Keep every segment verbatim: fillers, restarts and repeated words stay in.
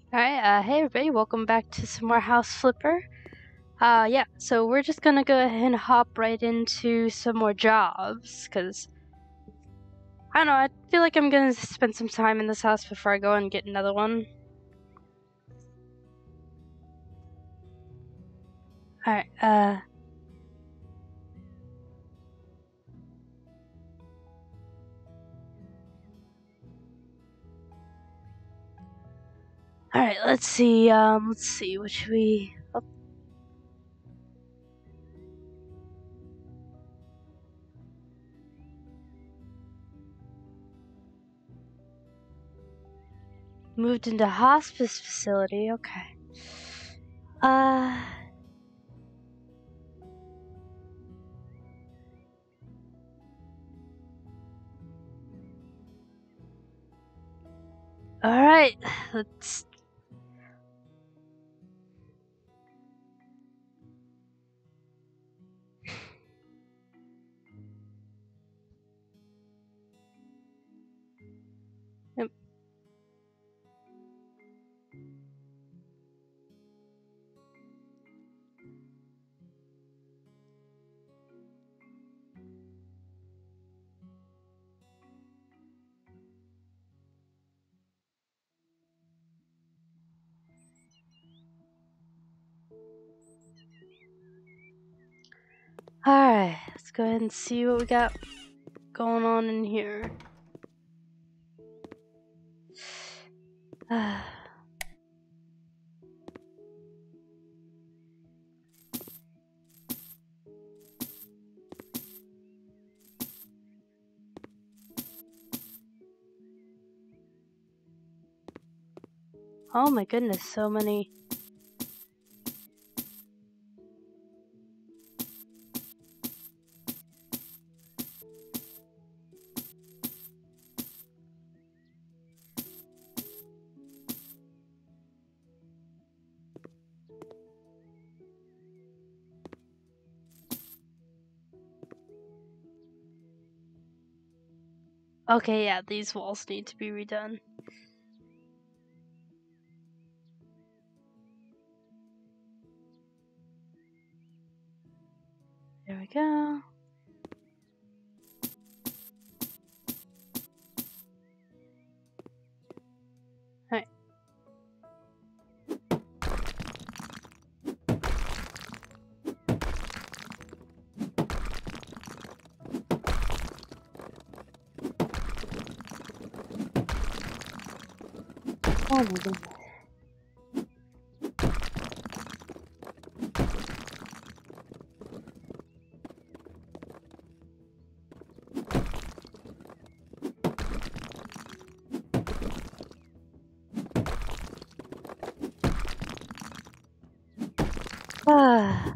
Alright, uh, hey everybody, welcome back to some more House Flipper. Uh, yeah, so we're just gonna go ahead and hop right into some more jobs, because, I don't know, I feel like I'm gonna spend some time in this house before I go and get another one. Alright, uh... Alright, let's see, um, let's see, what should we... Oh. Moved into hospice facility, okay. Uh... Alright, let's... Yep. Alright, let's go ahead and see what we got going on in here. Uh... Oh my goodness, so many. Okay, yeah, these walls need to be redone. There we go. Alright. Oh my goodness. Ah.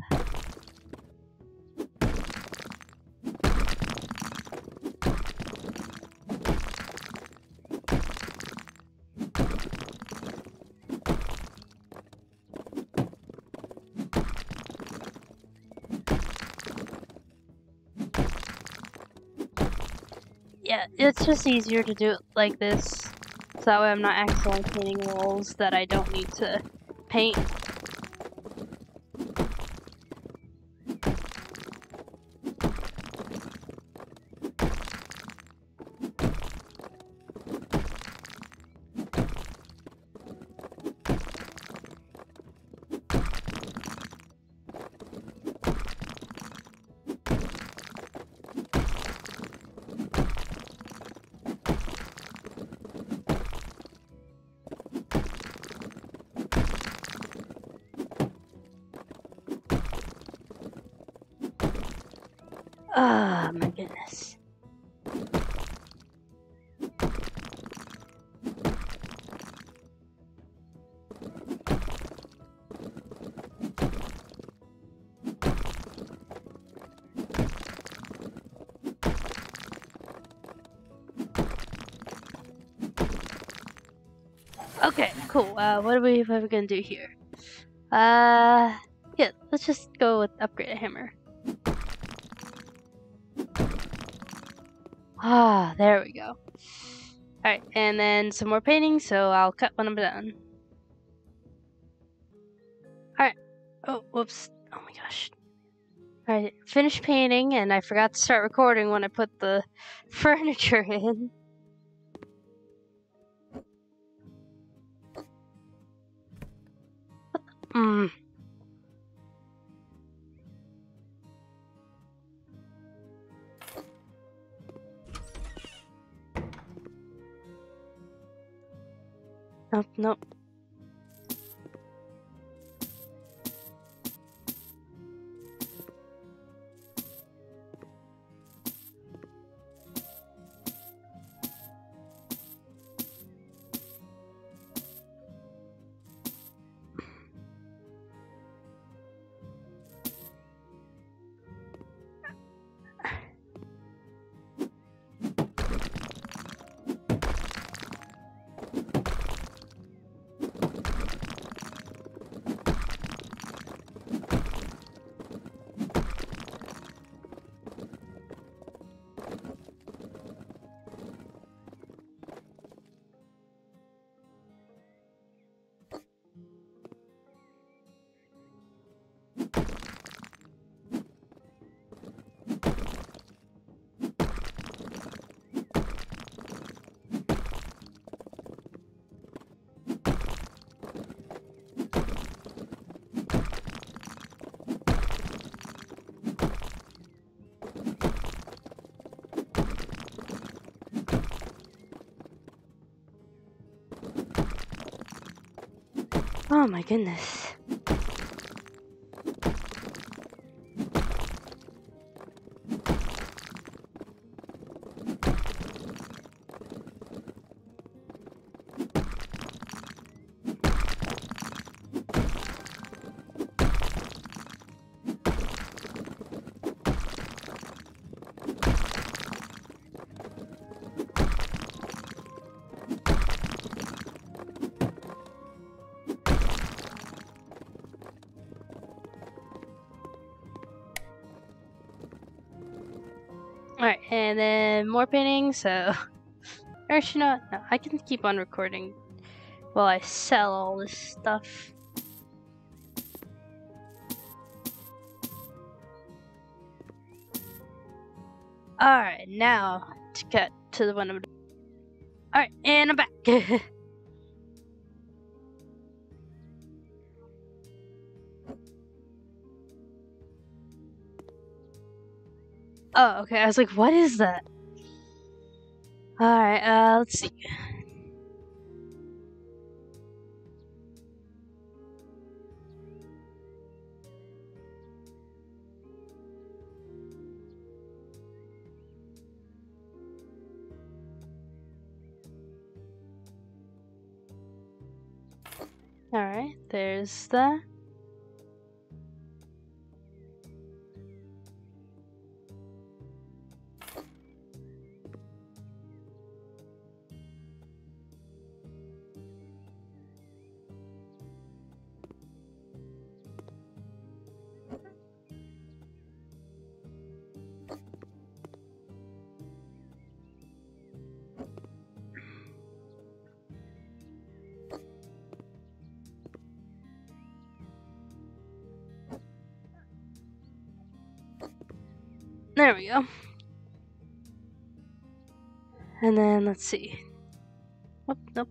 Yeah, it's just easier to do it like this, so that way I'm not accidentally painting walls that I don't need to paint. Ah, oh, my goodness. Okay, cool. Uh, what are we, what are we gonna do here? Uh, yeah, let's just go with upgrade a hammer. Ah, there we go. Alright, and then some more painting, so I'll cut when I'm done. Oh, whoops. Oh my gosh. I finished painting and I forgot to start recording when I put the furniture in. Hmm. Nope, nope. Oh my goodness. Alright, and then more painting, so... Or actually, no, no, I can keep on recording while I sell all this stuff. Alright, now to get to the one I'm... Alright, and I'm back! Oh, okay, I was like, what is that? Alright, uh, let's see. Alright, there's that. There we go. And then, let's see. Whoop, nope.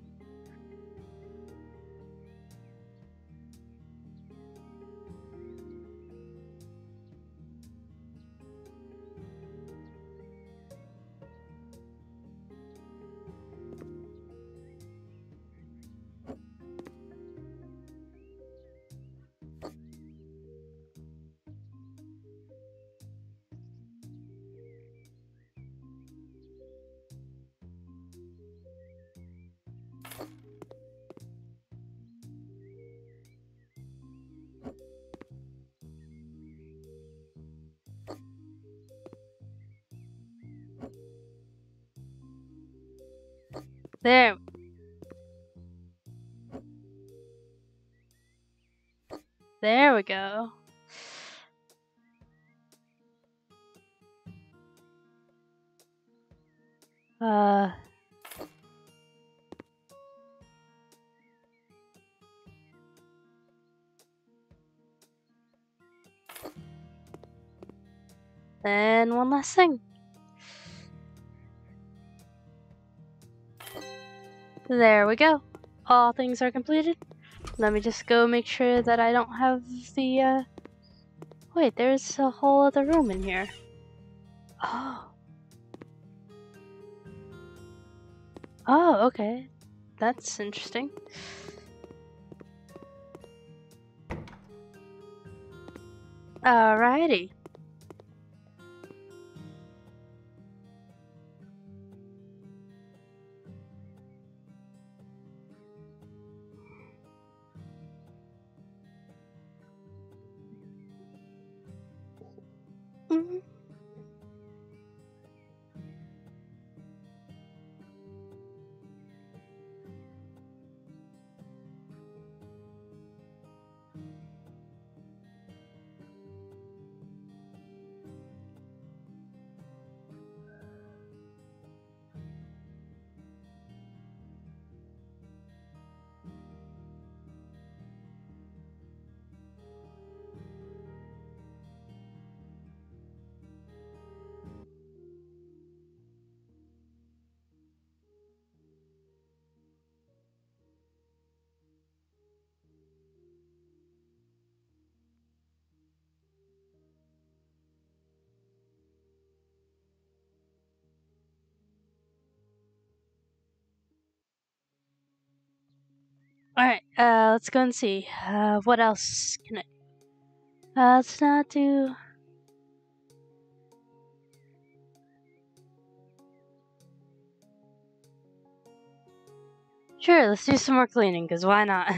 There. There we go. Uh... And one last thing. There we go. All things are completed. Let me just go make sure that I don't have the, uh... Wait, there's a whole other room in here. Oh. Oh, okay. That's interesting. Alrighty. Mm-hmm. Alright, uh, let's go and see. Uh, what else can I... Uh, let's not do... Sure, let's do some more cleaning, because why not?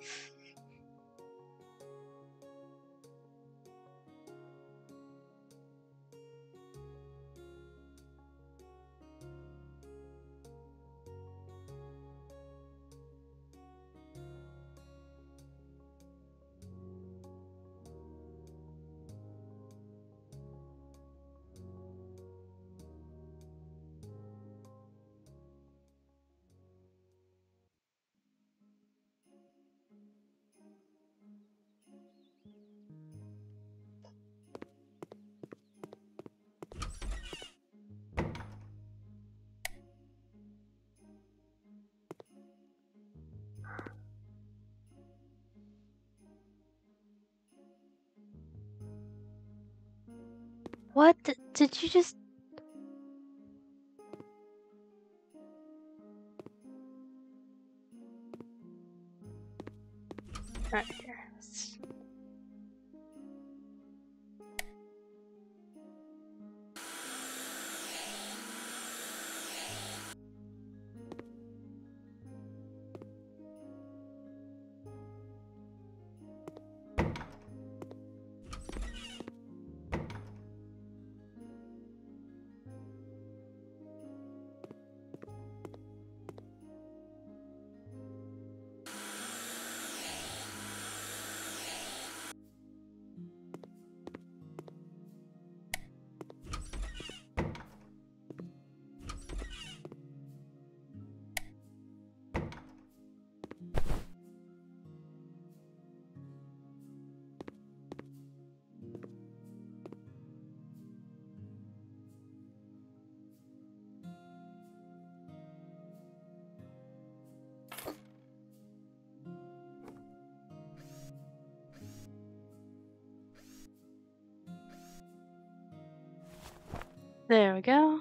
What? Did you just... Alright, here. Let's... There we go.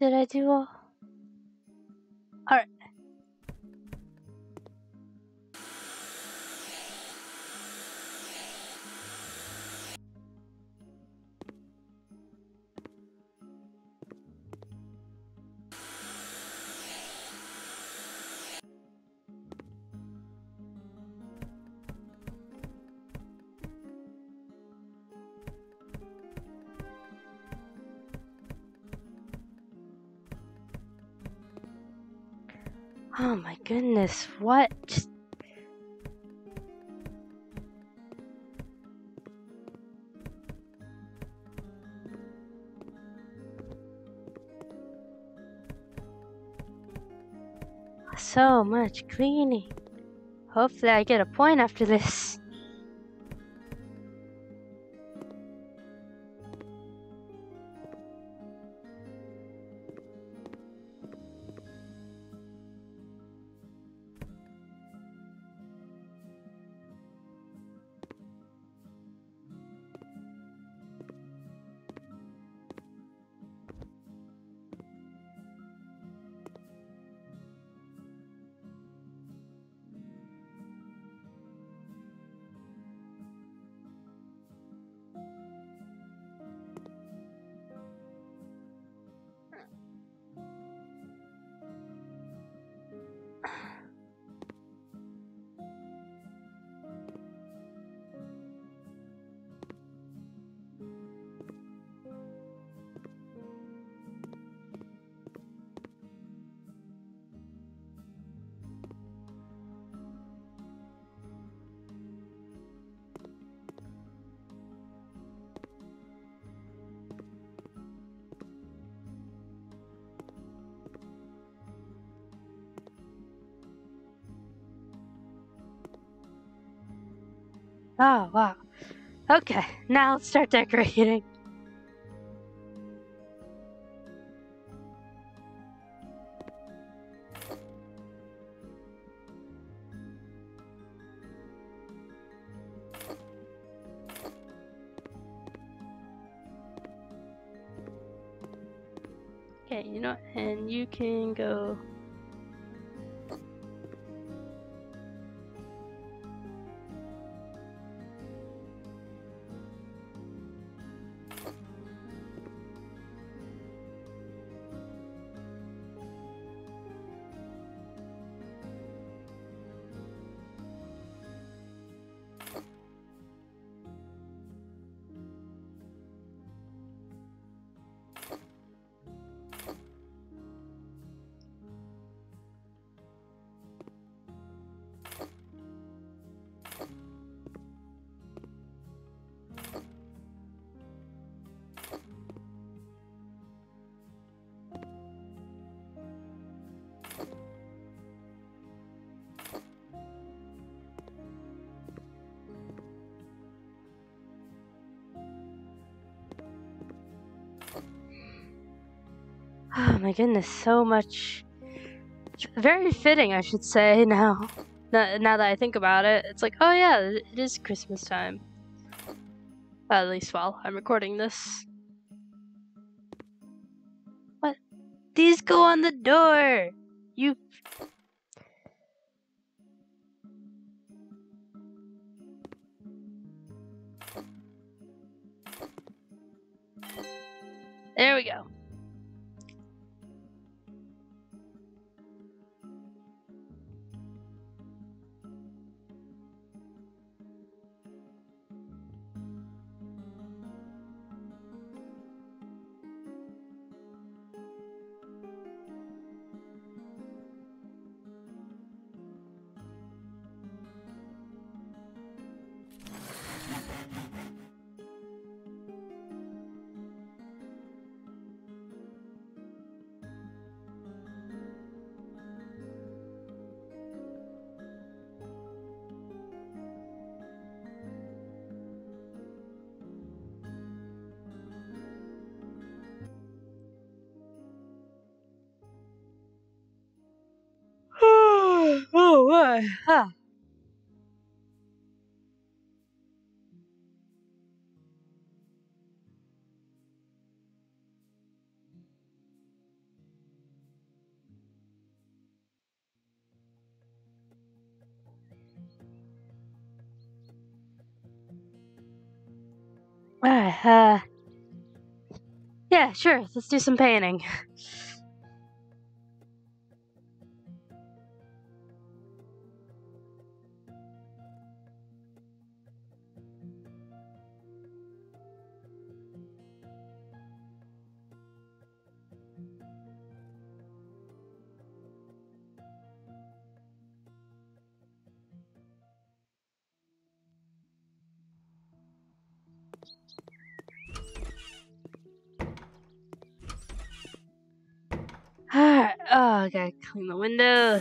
Did I do all? Alright. Oh my goodness, what? Just... So much cleaning. Hopefully I get a point after this. Oh, wow. Okay, now let's start decorating. Okay, you know, and you can go. Oh my goodness, so much. Very fitting, I should say, now. Now that I think about it. It's like, oh yeah, it is Christmas time. At least while I'm recording this. What? These go on the door! You... There we go. Oh, what? Huh. Alright, uh... yeah, sure, let's do some painting. Alright, oh, I gotta clean the window.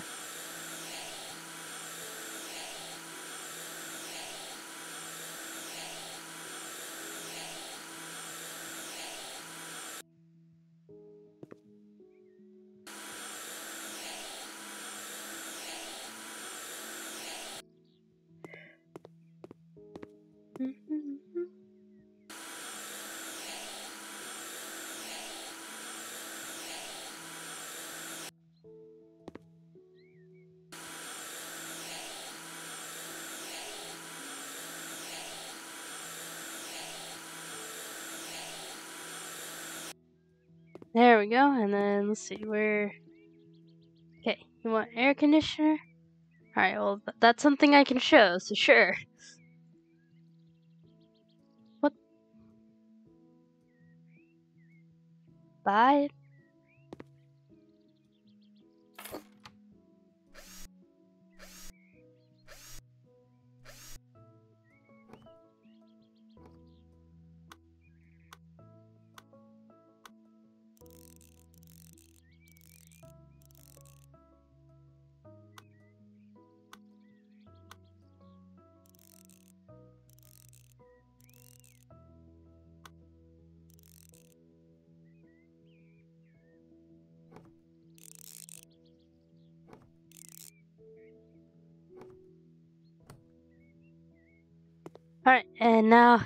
There we go, and then let's see where. Okay, you want air conditioner? Alright, well, th that's something I can show, so sure. What? Bye? Alright, and now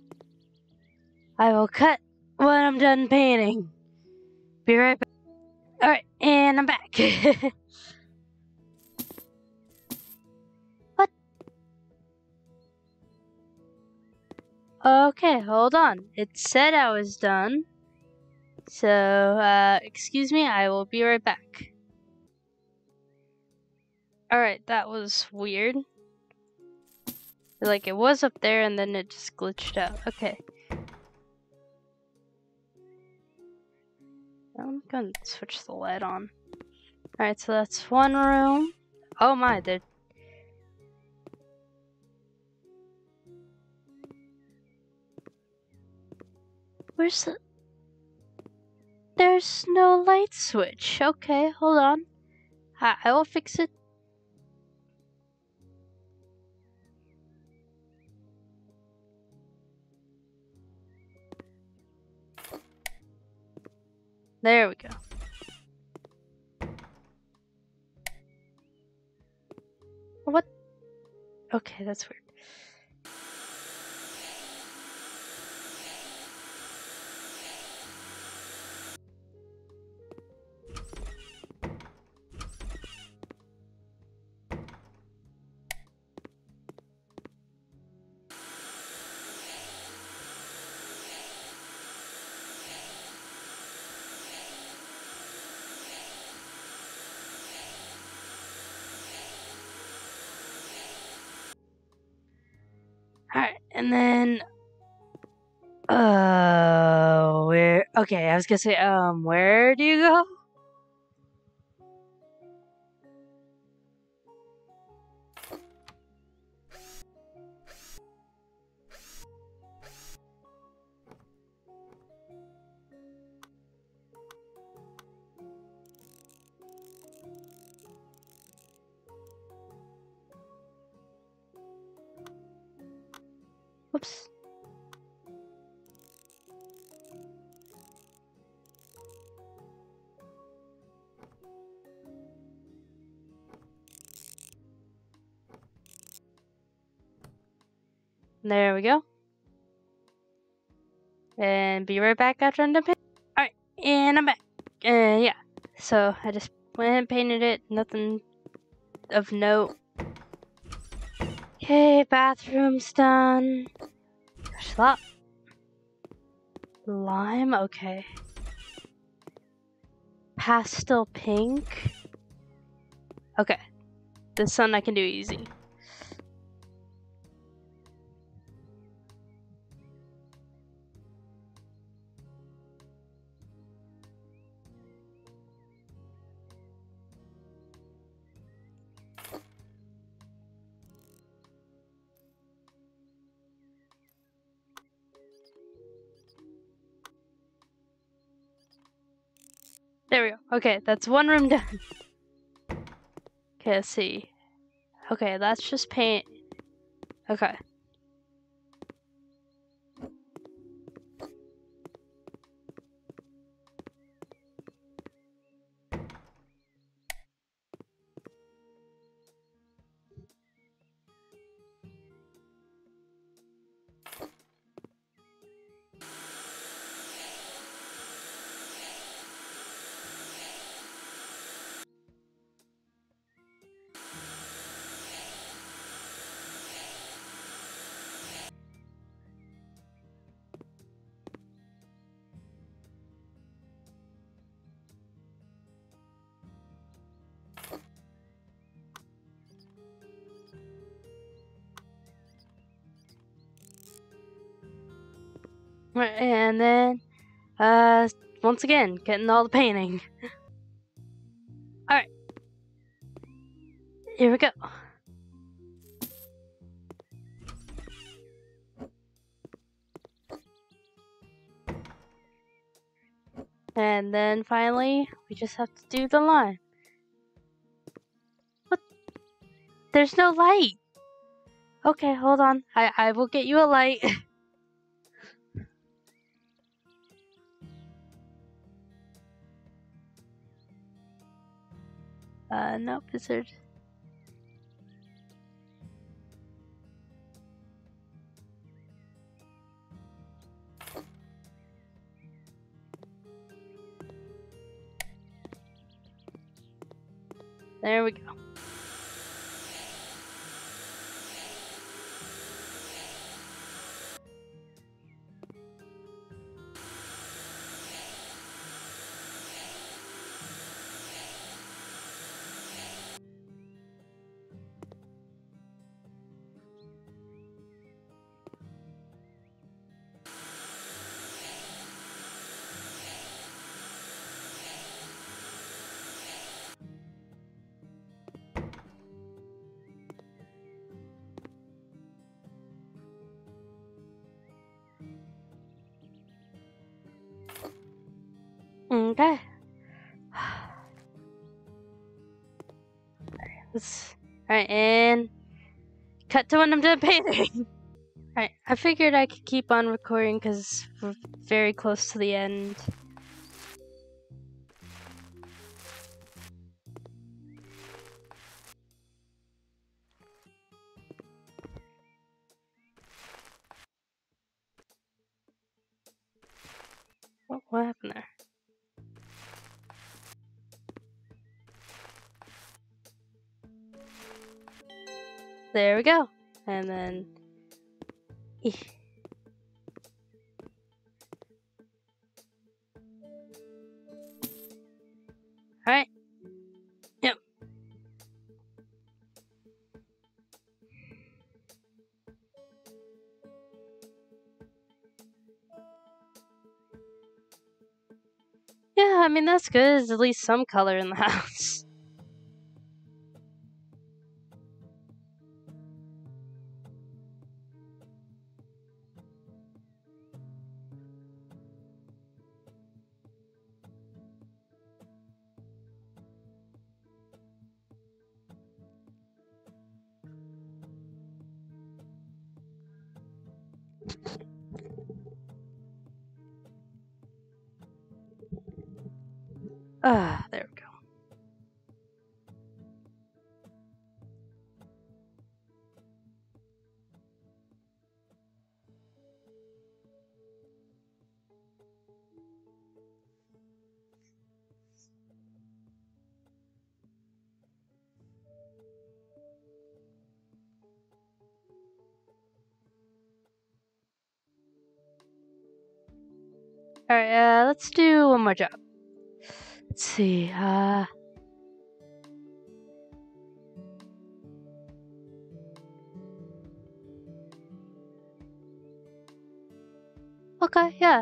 I will cut when I'm done painting. Be right back. Alright, and I'm back. What? Okay, hold on. It said I was done. So, uh, excuse me, I will be right back. Alright, that was weird. Like, it was up there and then it just glitched out. Okay. I'm gonna switch the light on. Alright, so that's one room. Oh my, there. Where's the. There's no light switch. Okay, hold on. I, I will fix it. There we go. What? Okay, that's weird. Alright, and then. Uh, where? Okay, I was gonna say, um, where do you go? Whoops. There we go. And be right back after I'm done painting. Alright, and I'm back. Uh, yeah. So, I just went and painted it. Nothing of note. Okay, bathroom's done. There's a lot. Lime, okay. Pastel pink. Okay. This one I can do easy. There we go. Okay, that's one room done. Okay, let's see. Okay, that's just paint. Okay. Right, and then, uh, once again, getting all the painting. Alright. Here we go. And then finally, we just have to do the line. What? There's no light. Okay, hold on. I, I will get you a light. uh, nope, is there... There we go. Okay. Alright, and cut to when I'm done painting. Alright, I figured I could keep on recording because we're very close to the end. Oh, what happened there? There we go. And then... Alright. Yep. Yeah, I mean, that's good. There's at least some color in the house. Ah, there we go. Alright, uh, let's do one more job. Let's see, uh... okay, yeah.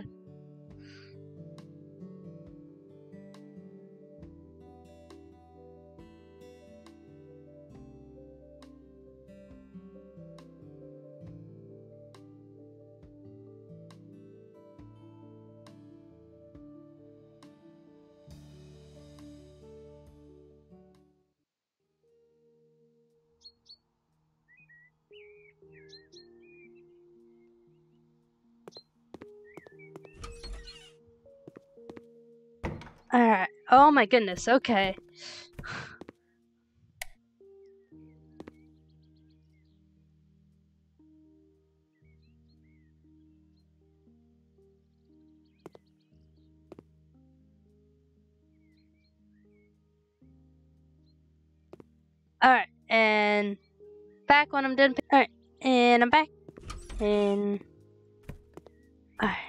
Alright, oh my goodness, okay. Alright, and back when I'm done. Alright, and I'm back. And alright.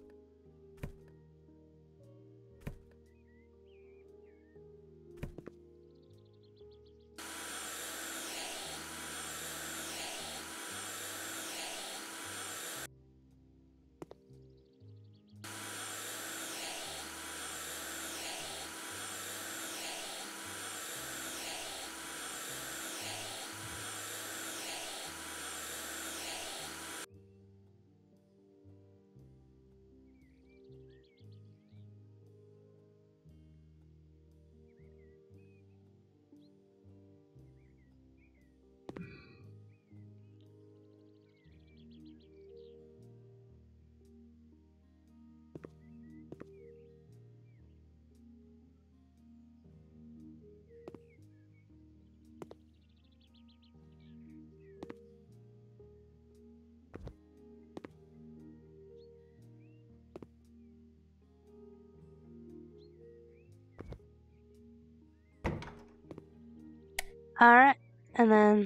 Alright, and then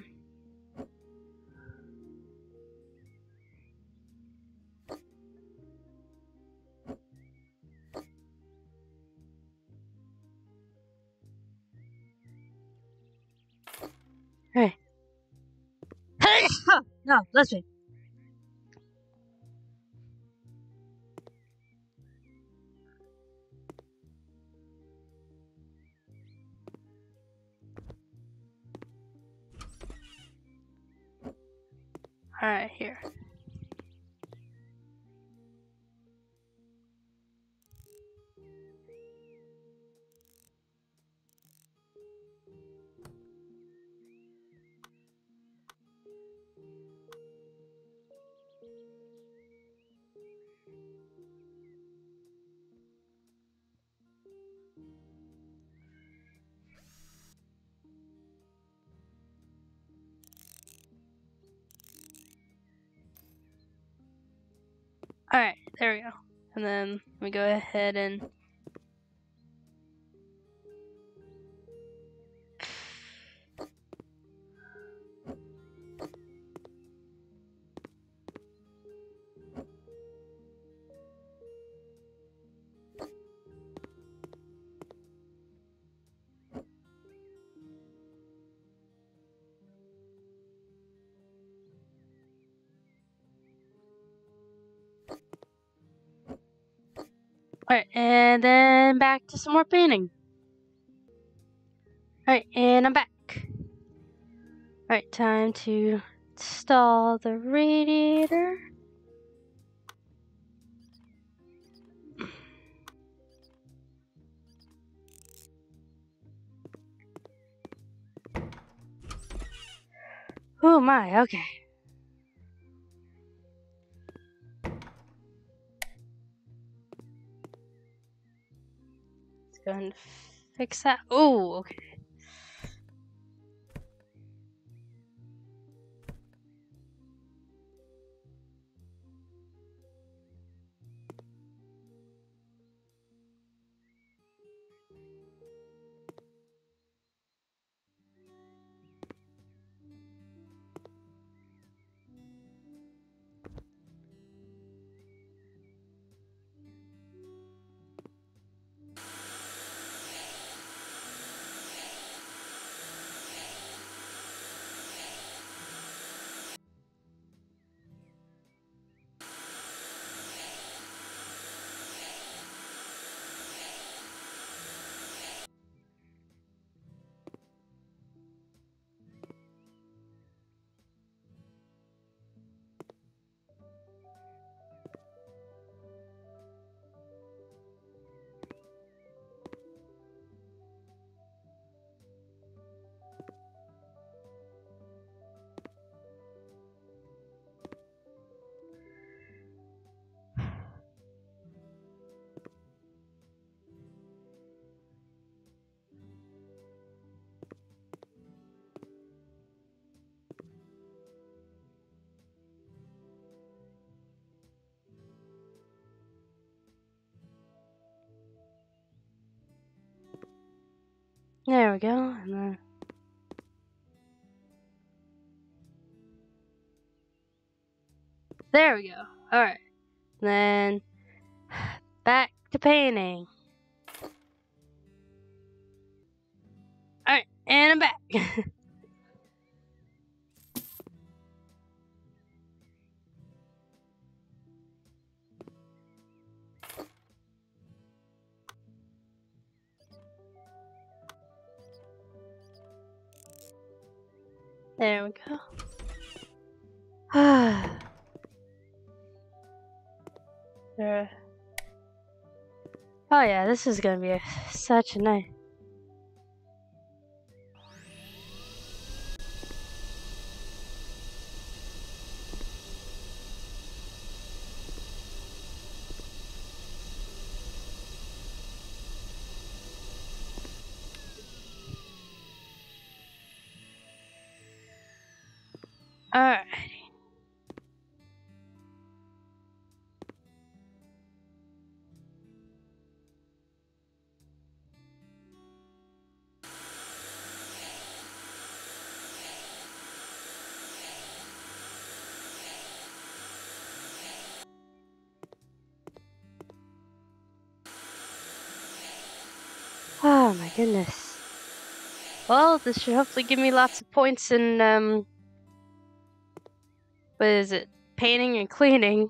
hey. Hey! No, listen. Alright, here. Alright, there we go. And then we go ahead and alright, and then back to some more painting. Alright, and I'm back. Alright, time to install the radiator. Oh my, okay. Let's go and fix that. Oh, okay. There we go. And then there we go. Alright. Then back to painting. Alright, and I'm back. There we go. there. Oh yeah, this is gonna be a, such a nice. Alright. Oh my goodness. Well, this should hopefully give me lots of points in, um, what is it? Painting and cleaning.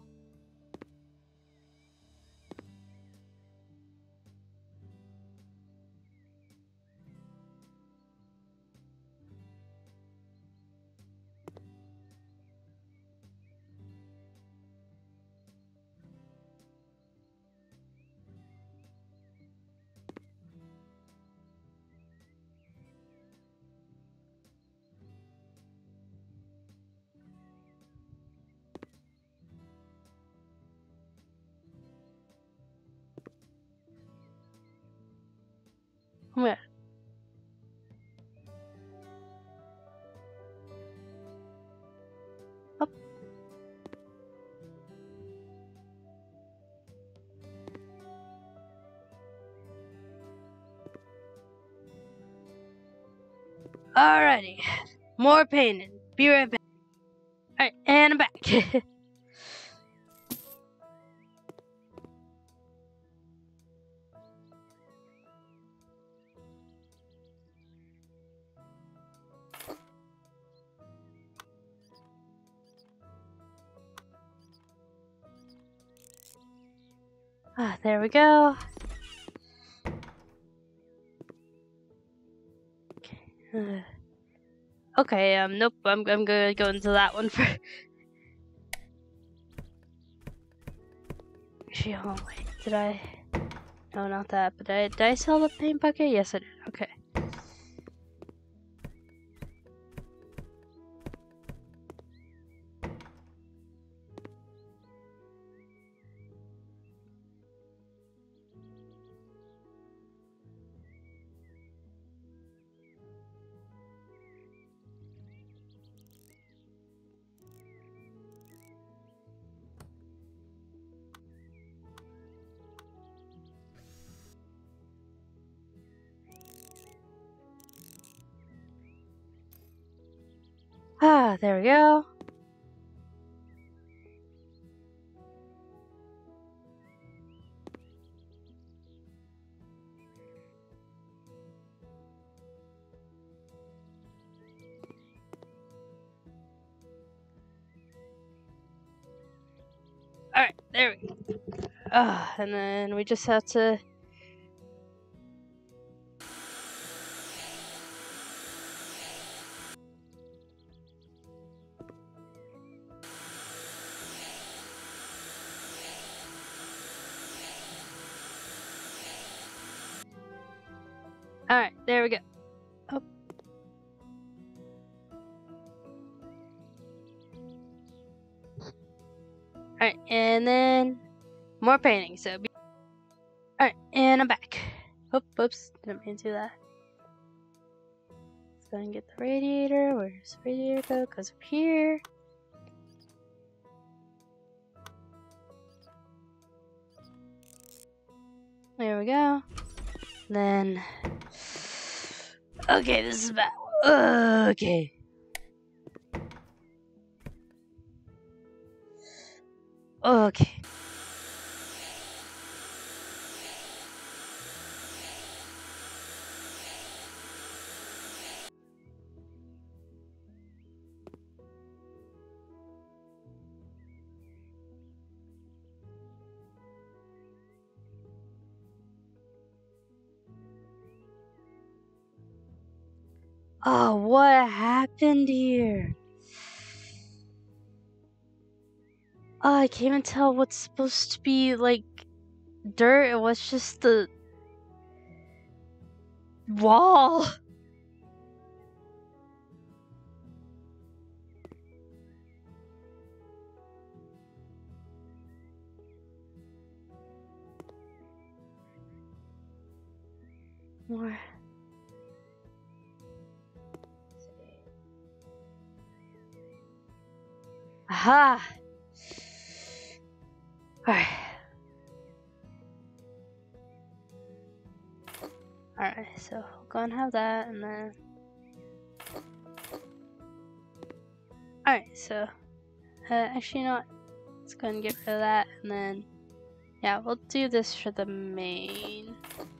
Yeah. Up. Alrighty. More painting. Be right back. Alright, and I'm back. Ah, there we go. Okay. Uh, okay. Um. Nope. I'm. I'm gonna go into that one first. Actually, oh wait. Did I? No, not that. But did I, did I sell the paint bucket? Yes, I did. Okay. Ah, there we go. Alright, there we go. Ah, and then we just have to. Alright, there we go. Oh. Alright, and then more painting. So, be- alright, and I'm back. Oop, oops, didn't mean to do that. Let's go and get the radiator. Where's the radiator go? Goes up here. There we go. Then Okay, this is bad. Uh, okay. Okay. Oh, what happened here? Oh, I can't even tell what's supposed to be like dirt and what's just the wall. More. Aha! Alright. Alright, so we'll go and have that and then. Alright, so. Uh, actually, you know what? Let's go and get rid of that and then. Yeah, we'll do this for the main.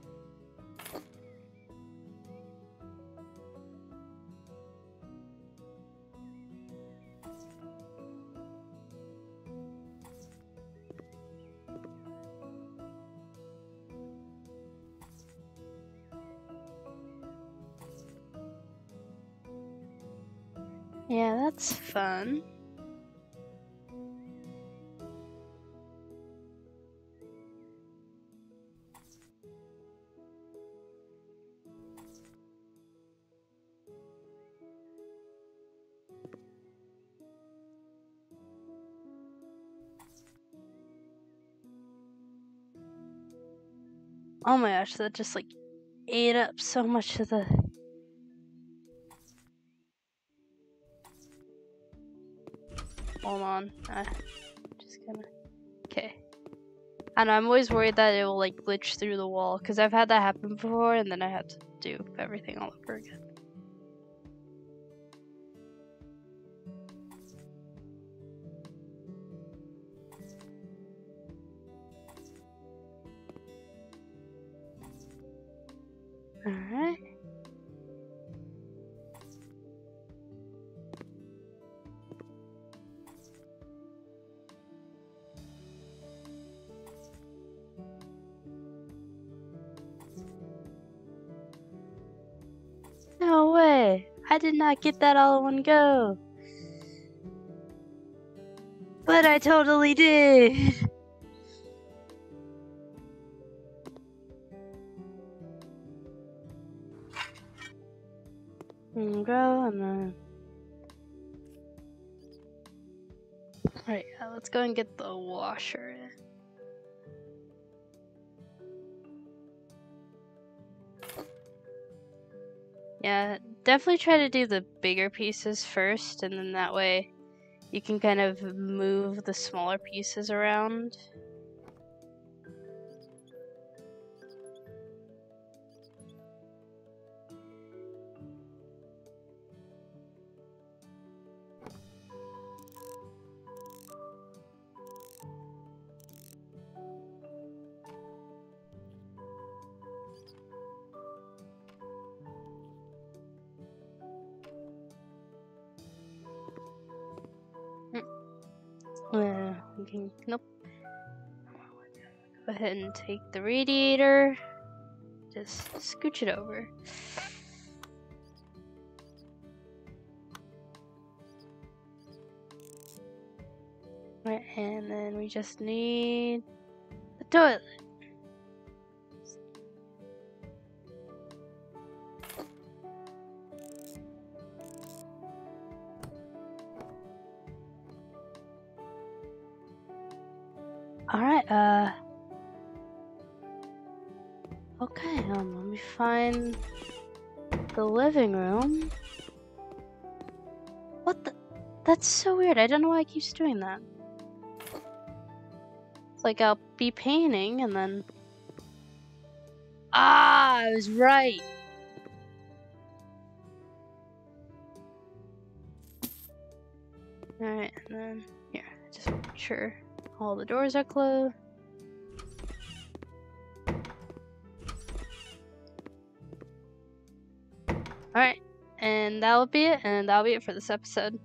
Yeah, that's fun. Oh my gosh, that just like ate up so much of the. Hold on. Uh, just gonna. Okay. I know, I'm always worried that it will like glitch through the wall because I've had that happen before and then I have to do everything all over again. Alright. No way! I did not get that all in one go! But I totally did! And grow and then. Alright, yeah, let's go and get the washer in. Yeah, definitely try to do the bigger pieces first, and then that way you can kind of move the smaller pieces around. Uh, we can, nope. Go ahead and take the radiator. Just scooch it over. Right, and then we just need the toilet. Alright, uh... okay, um, let me find the living room. What the? That's so weird. I don't know why it keeps doing that. It's like I'll be painting and then... Ah, I was right! Alright, and then here, just make sure all the doors are closed. Alright, and that'll be it, and that'll be it for this episode.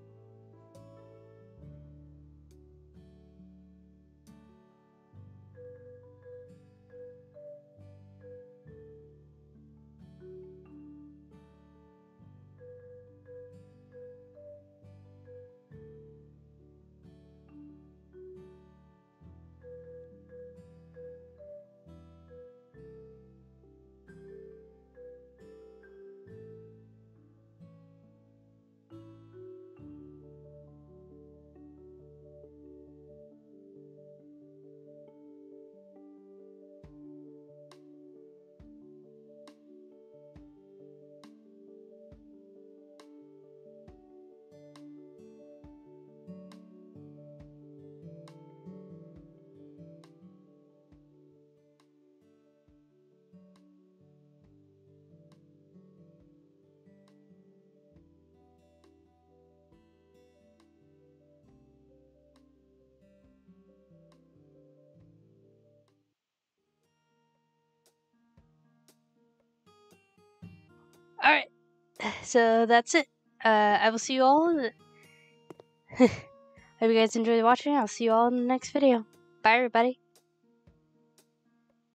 Alright, so that's it. Uh, I will see you all. Hope you guys enjoyed watching. I'll see you all in the next video. Bye, everybody.